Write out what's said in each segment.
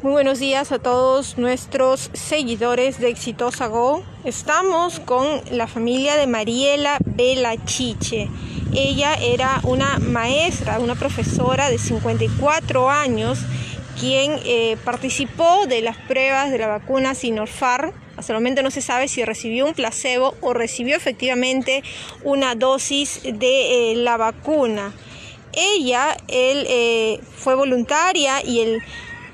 Muy buenos días a todos nuestros seguidores de Exitosa Go. Estamos con la familia de Mariela Belachiche. Ella era una maestra, una profesora de 54 años, quien participó de las pruebas de la vacuna Sinopharm. Hasta el momento no se sabe si recibió un placebo o recibió efectivamente una dosis de la vacuna. Él fue voluntaria y el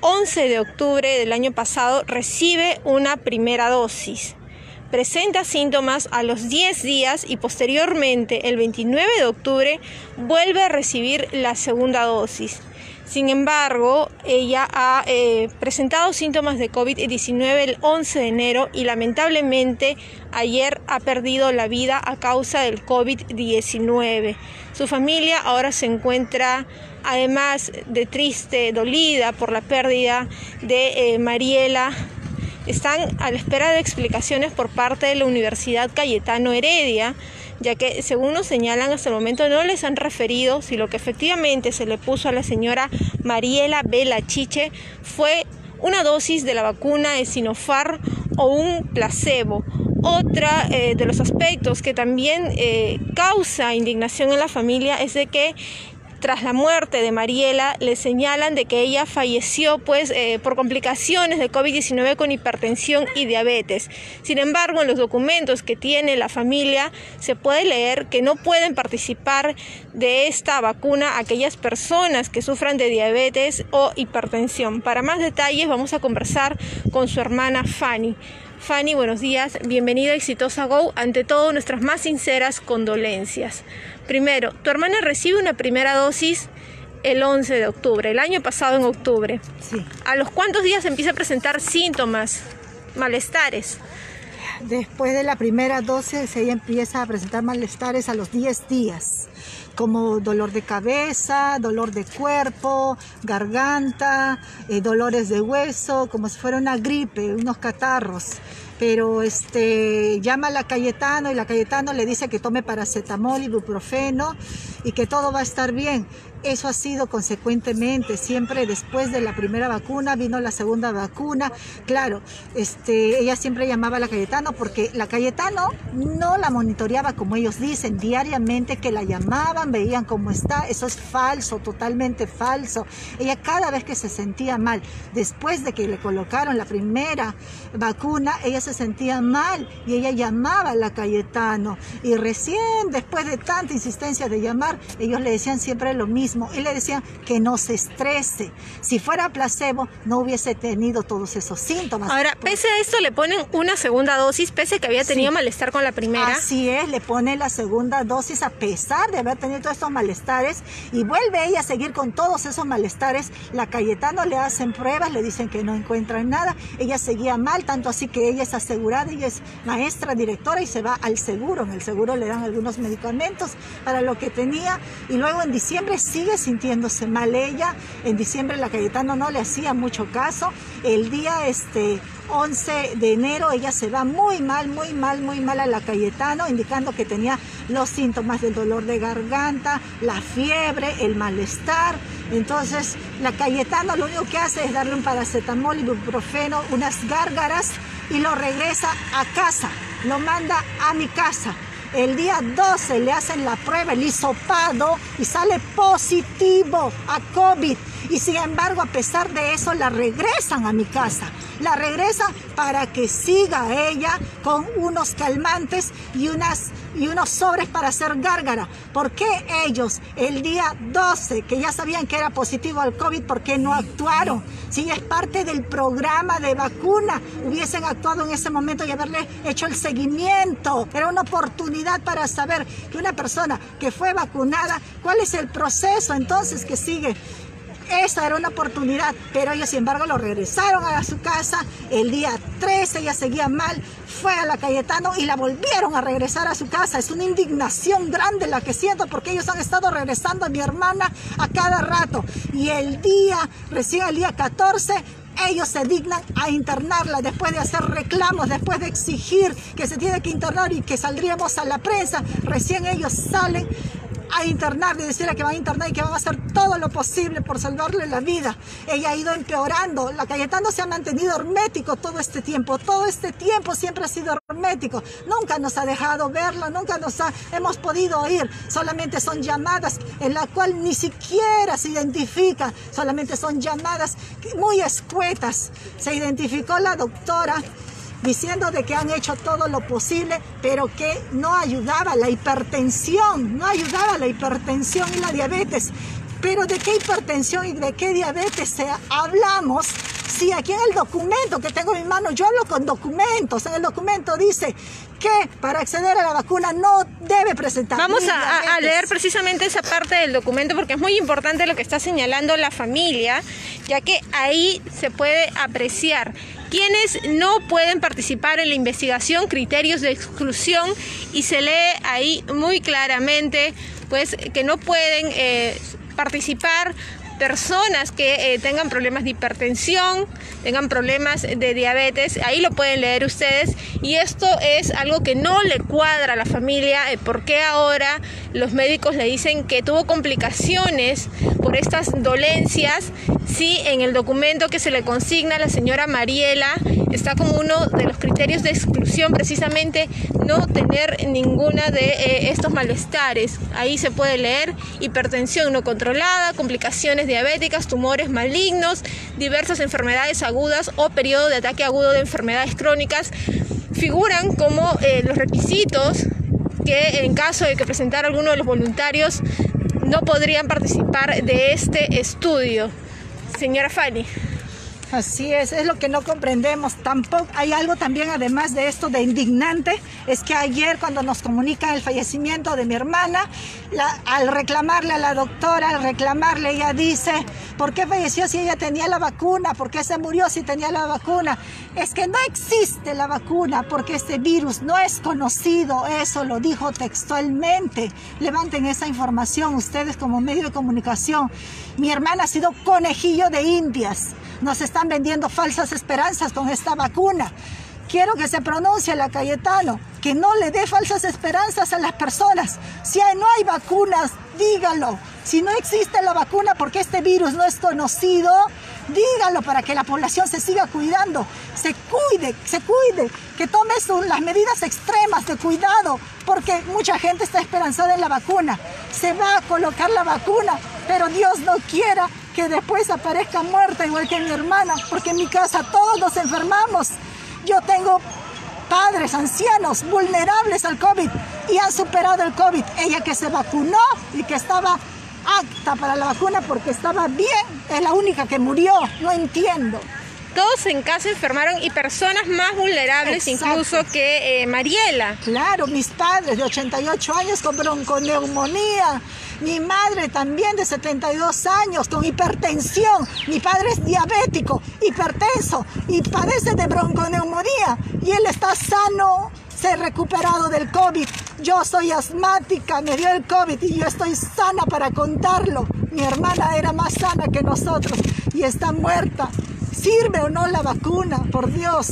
11 de octubre del año pasado recibe una primera dosis. Presenta síntomas a los 10 días y posteriormente, el 29 de octubre, vuelve a recibir la segunda dosis. Sin embargo, ella ha presentado síntomas de COVID-19 el 11 de enero y lamentablemente ayer ha perdido la vida a causa del COVID-19. Su familia ahora se encuentra, además de triste, dolida por la pérdida de Mariela. Están a la espera de explicaciones por parte de la Universidad Cayetano Heredia, ya que, según nos señalan, hasta el momento no les han referido si lo que efectivamente se le puso a la señora Mariela Belachiche fue una dosis de la vacuna de Sinopharm o un placebo. Otra de los aspectos que también causa indignación en la familia es de que tras la muerte de Mariela, le señalan de que ella falleció por complicaciones de COVID-19 con hipertensión y diabetes. Sin embargo, en los documentos que tiene la familia se puede leer que no pueden participar de esta vacuna aquellas personas que sufran de diabetes o hipertensión. Para más detalles vamos a conversar con su hermana Fanny. Fanny, buenos días, bienvenida a Exitosa Go. Ante todo, nuestras más sinceras condolencias. Primero, tu hermana recibe una primera dosis el 11 de octubre, el año pasado en octubre. Sí. ¿A los cuántos días empieza a presentar síntomas, malestares? Después de la primera dosis, ella empieza a presentar malestares a los 10 días, como dolor de cabeza, dolor de cuerpo, garganta, dolores de hueso, como si fuera una gripe, unos catarros. Pero llama a la Cayetano y la Cayetano le dice que tome paracetamol, ibuprofeno y que todo va a estar bien. Eso ha sido consecuentemente, siempre después de la primera vacuna vino la segunda vacuna. Claro, ella siempre llamaba a la Cayetano porque la Cayetano no la monitoreaba como ellos dicen, diariamente que la llamaban, veían cómo está. Eso es falso, totalmente falso. Ella cada vez que se sentía mal, después de que le colocaron la primera vacuna, ella se sentía mal y ella llamaba a la Cayetano. Y recién, después de tanta insistencia de llamar, ellos le decían siempre lo mismo. Y le decían que no se estrese. Si fuera placebo, no hubiese tenido todos esos síntomas. Ahora, pese a esto, le ponen una segunda dosis, pese a que había tenido malestar con la primera. Así es, le ponen la segunda dosis a pesar de haber tenido todos estos malestares y vuelve ella a seguir con todos esos malestares. La Cayetano le hacen pruebas, le dicen que no encuentran nada. Ella seguía mal, tanto así que ella es asegurada, ella es maestra, directora y se va al seguro. En el seguro le dan algunos medicamentos para lo que tenía y luego en diciembre sigue sintiéndose mal ella. En diciembre la Cayetano no le hacía mucho caso. El día 11 de enero ella se va muy mal a la Cayetano, indicando que tenía los síntomas del dolor de garganta, la fiebre, el malestar. Entonces la Cayetano lo único que hace es darle un paracetamol, ibuprofeno, unas gárgaras y lo regresa a casa, lo manda a mi casa. El día 12 le hacen la prueba, el hisopado, y sale positivo a COVID. Y sin embargo, a pesar de eso, la regresan a mi casa. La regresan para que siga ella con unos calmantes y unos sobres para hacer gárgara. ¿Por qué ellos, el día 12, que ya sabían que era positivo al COVID, por qué no actuaron? Si es parte del programa de vacuna, hubiesen actuado en ese momento y haberle hecho el seguimiento. Era una oportunidad para saber que una persona que fue vacunada, cuál es el proceso entonces que sigue. Esa era una oportunidad, pero ellos sin embargo lo regresaron a su casa. El día 13 ella seguía mal, fue a la Cayetano y la volvieron a regresar a su casa. Es una indignación grande la que siento porque ellos han estado regresando a mi hermana a cada rato. Y recién el día 14, ellos se dignan a internarla después de hacer reclamos, después de exigir que se tiene que internar y que saldríamos a la prensa. Recién ellos salen a internar, de decirle que van a internar y que van a hacer todo lo posible por salvarle la vida. Ella ha ido empeorando. La Cayetano se ha mantenido hermético todo este tiempo siempre ha sido hermético. Nunca nos ha dejado verla, nunca hemos podido oír. Solamente son llamadas en la cual ni siquiera se identifica, solamente son llamadas muy escuetas. Se identificó la doctora diciendo de que han hecho todo lo posible, pero que no ayudaba la hipertensión, y la diabetes. Pero ¿de qué hipertensión y de qué diabetes hablamos? Sí, aquí en el documento que tengo en mi mano, yo hablo con documentos. En el documento dice que para acceder a la vacuna no debe presentar. Vamos a leer precisamente esa parte del documento porque es muy importante lo que está señalando la familia, ya que ahí se puede apreciar quienes no pueden participar en la investigación, criterios de exclusión, y se lee ahí muy claramente pues que no pueden participar personas que tengan problemas de hipertensión, tengan problemas de diabetes. Ahí lo pueden leer ustedes, y esto es algo que no le cuadra a la familia. ¿Por qué ahora los médicos le dicen que tuvo complicaciones por estas dolencias? Sí, en el documento que se le consigna a la señora Mariela está como uno de los criterios de exclusión precisamente no tener ninguna de estos malestares. Ahí se puede leer hipertensión no controlada, complicaciones diabéticas, tumores malignos, diversas enfermedades agudas o periodo de ataque agudo de enfermedades crónicas. Figuran como los requisitos que en caso de que presentara alguno de los voluntarios no podrían participar de este estudio. Señora Fanny. Así es lo que no comprendemos. Tampoco hay algo también, además de esto de indignante, es que ayer cuando nos comunican el fallecimiento de mi hermana, al reclamarle a la doctora, ella dice, ¿por qué falleció si ella tenía la vacuna? ¿Por qué se murió si tenía la vacuna? Es que no existe la vacuna porque este virus no es conocido, eso lo dijo textualmente. Levanten esa información ustedes como medio de comunicación. Mi hermana ha sido conejillo de indias. Nos están vendiendo falsas esperanzas con esta vacuna. Quiero que se pronuncie la Cayetano, que no le dé falsas esperanzas a las personas. Si no hay vacunas, dígalo. Si no existe la vacuna porque este virus no es conocido, dígalo para que la población se siga cuidando. Se cuide, que tome las medidas extremas de cuidado, porque mucha gente está esperanzada en la vacuna. Se va a colocar la vacuna, pero Dios no quiera que después aparezca muerta igual que mi hermana, porque en mi casa todos nos enfermamos. Yo tengo padres ancianos vulnerables al COVID y han superado el COVID. Ella que se vacunó y que estaba apta para la vacuna porque estaba bien, es la única que murió. No entiendo. Todos en casa enfermaron y personas más vulnerables. Exacto. Incluso que Mariela. Claro, mis padres de 88 años con bronconeumonía. Mi madre también de 72 años con hipertensión. Mi padre es diabético, hipertenso y padece de bronconeumonía. Y él está sano, se ha recuperado del COVID. Yo soy asmática, me dio el COVID y yo estoy sana para contarlo. Mi hermana era más sana que nosotros y está muerta. ¿Sirve o no la vacuna? Por Dios.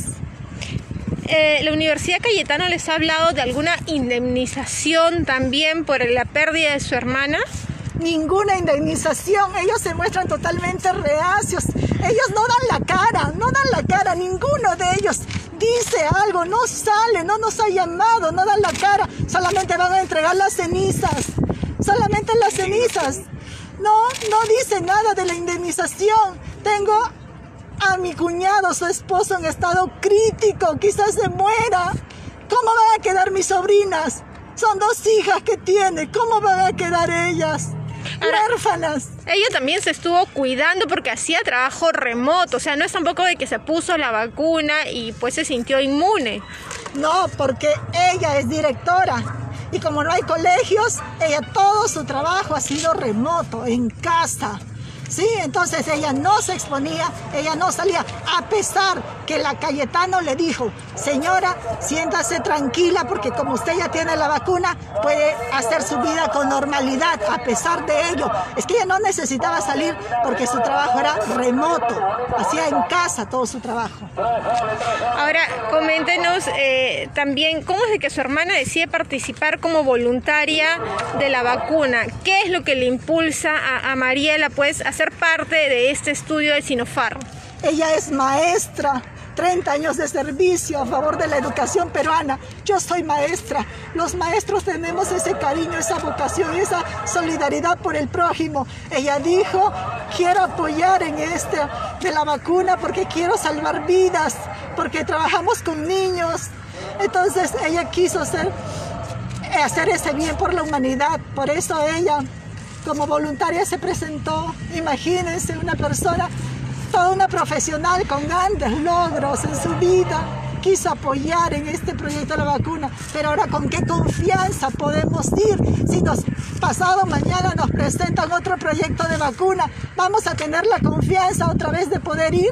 ¿La Universidad Cayetano les ha hablado de alguna indemnización también por la pérdida de su hermana? Ninguna indemnización. Ellos se muestran totalmente reacios. Ellos no dan la cara, ninguno de ellos dice algo, no sale, no nos ha llamado, no dan la cara. Solamente van a entregar las cenizas. Solamente las cenizas. No dice nada de la indemnización. Tengo a mi cuñado, su esposo, en estado crítico, quizás se muera. ¿Cómo van a quedar mis sobrinas? Son 2 hijas que tiene, ¿cómo van a quedar ellas? Huérfanas. Ella también se estuvo cuidando porque hacía trabajo remoto, o sea, no es tampoco de que se puso la vacuna y pues se sintió inmune. No, porque ella es directora y como no hay colegios, ella todo su trabajo ha sido remoto, en casa. Sí, entonces ella no se exponía, ella no salía, a pesar que la Cayetano le dijo, señora, siéntase tranquila porque como usted ya tiene la vacuna, puede hacer su vida con normalidad, a pesar de ello. Es que ella no necesitaba salir porque su trabajo era remoto, hacía en casa todo su trabajo. Ahora, coméntenos también cómo es de que su hermana decide participar como voluntaria de la vacuna. ¿Qué es lo que le impulsa a Mariela, pues, a ser parte de este estudio de Sinopharm? Ella es maestra, 30 años de servicio a favor de la educación peruana. Yo soy maestra. Los maestros tenemos ese cariño, esa vocación, esa solidaridad por el prójimo. Ella dijo, quiero apoyar en este de la vacuna porque quiero salvar vidas, porque trabajamos con niños. Entonces ella quiso hacer ese bien por la humanidad. Por eso ella, como voluntaria, se presentó. Imagínense una persona, toda una profesional con grandes logros en su vida, quiso apoyar en este proyecto de la vacuna. Pero ahora, ¿con qué confianza podemos ir? Si pasado mañana nos presentan otro proyecto de vacuna, ¿vamos a tener la confianza otra vez de poder ir?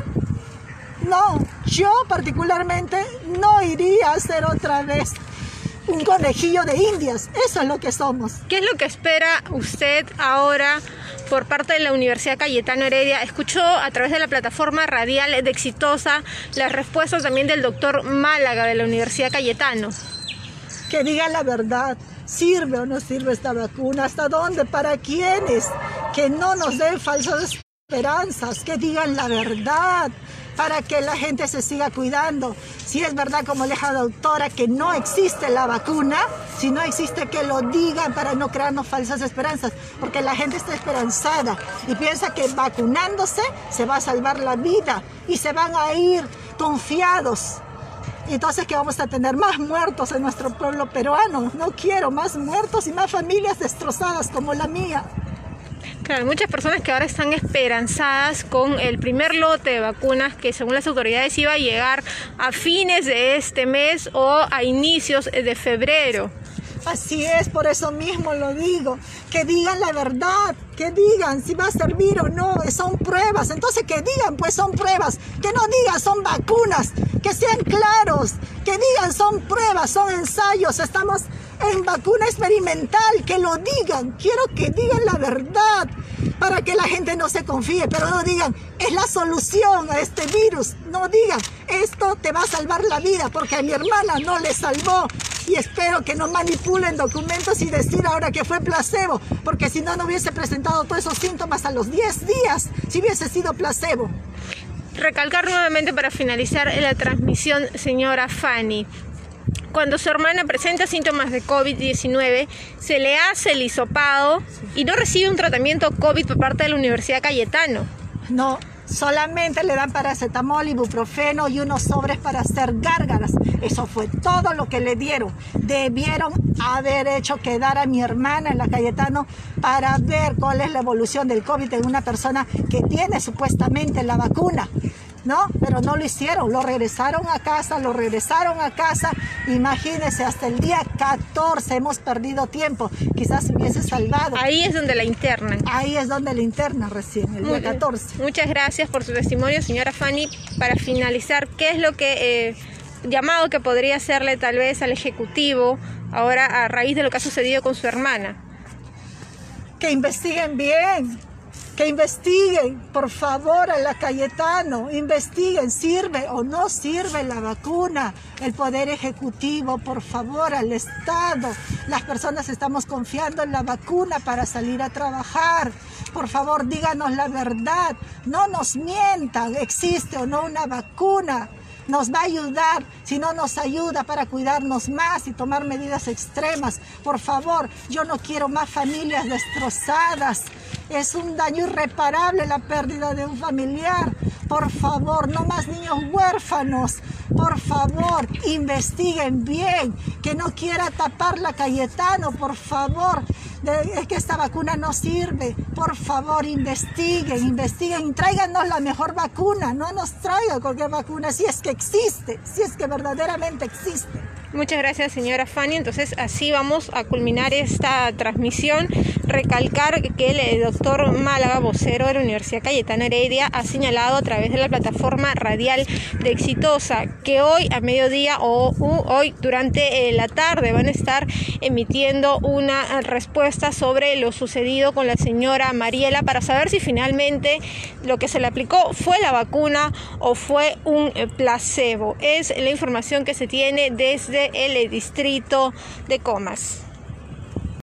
No, yo particularmente no iría a hacer otra vez un conejillo de indias. Eso es lo que somos. ¿Qué es lo que espera usted ahora por parte de la Universidad Cayetano Heredia? Escuchó a través de la plataforma radial de Exitosa las respuestas también del doctor Málaga de la Universidad Cayetano. Que diga la verdad. ¿Sirve o no sirve esta vacuna? ¿Hasta dónde? ¿Para quiénes? Que no nos den falsas esperanzas. Que digan la verdad, para que la gente se siga cuidando. Si es verdad, como dijo la doctora, que no existe la vacuna, si no existe, que lo digan para no crearnos falsas esperanzas, porque la gente está esperanzada y piensa que vacunándose se va a salvar la vida y se van a ir confiados. Entonces, que vamos a tener más muertos en nuestro pueblo peruano. No quiero más muertos y más familias destrozadas como la mía. Claro, hay muchas personas que ahora están esperanzadas con el primer lote de vacunas que según las autoridades iba a llegar a fines de este mes o a inicios de febrero. Así es, por eso mismo lo digo, que digan la verdad, que digan si va a servir o no, son pruebas. Entonces que digan, pues son pruebas, que no digan son vacunas, que sean claros, que digan son pruebas, son ensayos, estamos en vacuna experimental, que lo digan. Quiero que digan la verdad para que la gente no se confíe, pero no digan es la solución a este virus, no digan esto te va a salvar la vida, porque a mi hermana no le salvó. Y espero que no manipulen documentos y decir ahora que fue placebo, porque si no, no hubiese presentado todos esos síntomas a los 10 días, si hubiese sido placebo. Recalcar nuevamente para finalizar la transmisión, señora Fanny. Cuando su hermana presenta síntomas de COVID-19, se le hace el hisopado y no recibe un tratamiento COVID por parte de la Universidad Cayetano. No, solamente le dan paracetamol, ibuprofeno y unos sobres para hacer gárgaras. Eso fue todo lo que le dieron. Debieron haber hecho quedar a mi hermana en la Cayetano para ver cuál es la evolución del COVID en una persona que tiene supuestamente la vacuna, ¿no? Pero no lo hicieron, lo regresaron a casa. Imagínense, hasta el día 14 hemos perdido tiempo, quizás se hubiese salvado. Ahí es donde la internan. Ahí es donde la internan recién, el día 14. Muchas gracias por su testimonio, señora Fanny. Para finalizar, ¿qué es lo que llamado que podría hacerle tal vez al Ejecutivo ahora a raíz de lo que ha sucedido con su hermana? Que investiguen bien. Que investiguen, por favor, a la Cayetano, investiguen, ¿sirve o no sirve la vacuna? El Poder Ejecutivo, por favor, al Estado. Las personas estamos confiando en la vacuna para salir a trabajar. Por favor, díganos la verdad, no nos mientan, existe o no una vacuna. Nos va a ayudar, si no nos ayuda para cuidarnos más y tomar medidas extremas. Por favor, yo no quiero más familias destrozadas. Es un daño irreparable la pérdida de un familiar. Por favor, no más niños huérfanos. Por favor, investiguen bien, que no quiera tapar la Cayetano, por favor. Es que esta vacuna no sirve. Por favor, investiguen y tráiganos la mejor vacuna. No nos traigan cualquier vacuna, si es que existe, si es que verdaderamente existe. Muchas gracias, señora Fanny. Entonces, así vamos a culminar esta transmisión. Recalcar que el doctor Málaga, vocero de la Universidad Cayetano Heredia, ha señalado a través de la plataforma radial de Exitosa que hoy a mediodía o hoy durante la tarde van a estar emitiendo una respuesta sobre lo sucedido con la señora Mariela para saber si finalmente lo que se le aplicó fue la vacuna o fue un placebo. Es la información que se tiene desde el distrito de Comas.